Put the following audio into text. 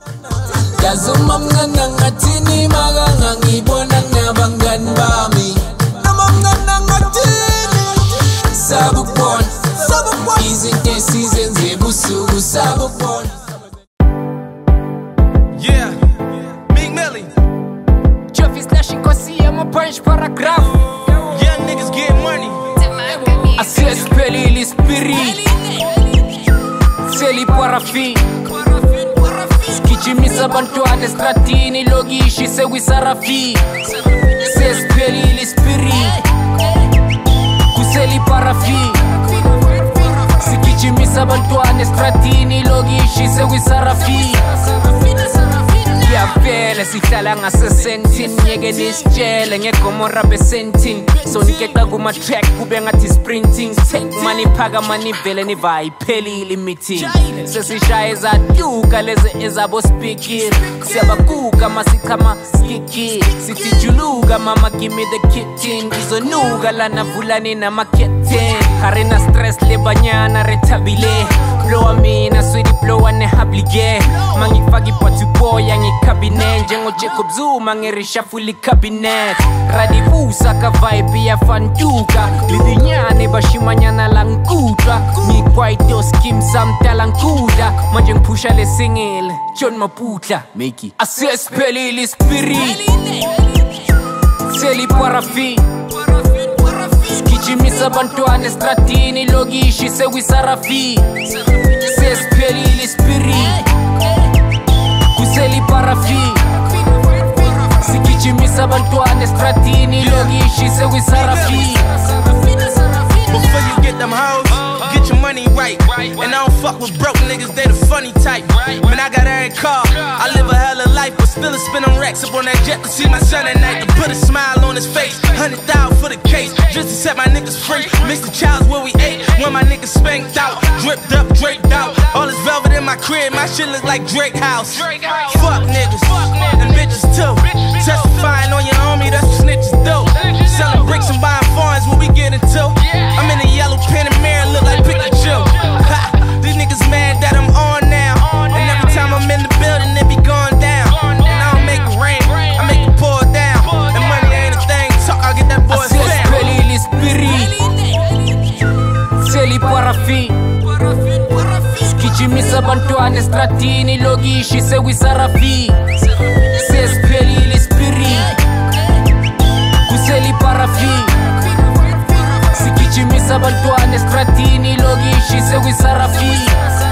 Yazuma mnganga ngatini maganga ngibona ngabangani bami. Nama mnganga ngatini sabukon izinto esizenze ebusuku sabukon. Yeah, Meek Millie. Jovi slash Kosi, I'm a punch paragraph. Young niggas get money. Asi speli li spirit. Seli parafi. Skichimisa bantu ade stratini logishi se wisarafi. Se speli li spirit. Kuseli parafi. Skichimisa bantu ade stratini logishi se wisarafi. Vele sihlala ngasesentin ngeke nisitshele ngegomo rabe sentin so nikeka kuma track kube ngathi sprinting take money phaka money vele niva iphelile meeting sesishaya ezaduka leze ezabo speaking siyabakuka masichama skiki sithi juluka mama give me the kitten izonuka lana vulani namaketen harina stress lebanyana retabile blow mina sweet blow ane hablige mangifaki patu boy ngikabinet njengo Jacob Zuma ngerishafuli cabinet radibusa ka vibe ya fanduka lidinyane bashimanyana langkudwa ngikwaito skim samtalankuda manje ngipusha le single John Maputla make it asespeli li spirit seli parafi skichimisa bantwane stratini logishi se wisarafi asespeli li spirit kuseli parafi sikichimisa bantwane stratini logishi se wisarafi. Before you get them hoes, get your money right. And I don't fuck with broke niggas, they the funny type. Man, I got every car, I live a hella life, but still a spin on racks up on that jet to see my son at night. To put a smile on his face, 100,000 for the case, just to set my niggas free. Mix the childs where we ate, when my niggas spanked out, dripped up, draped out. All this velvet in my crib, my shit look like Drake House. Fuck niggas, and bitches too. Testifying on your homie, that's what snitches do. Selling bricks and buying foreigns, what we get into. I'm in a yellow Panamera, look like Pikachu. Ha! These niggas mad that I'm on now. And every time I'm in the building, it be going down. And I don't make it rain, I make it pour down. And money ain't a thing, talk, I'll get that boy fat. Asespeli li spirit seli parafi skichimisa bantwane stratini logishi se wisarafi asespeli li spirit kuseli parafi sikichimisa bantwane stratini logishi se wisarafi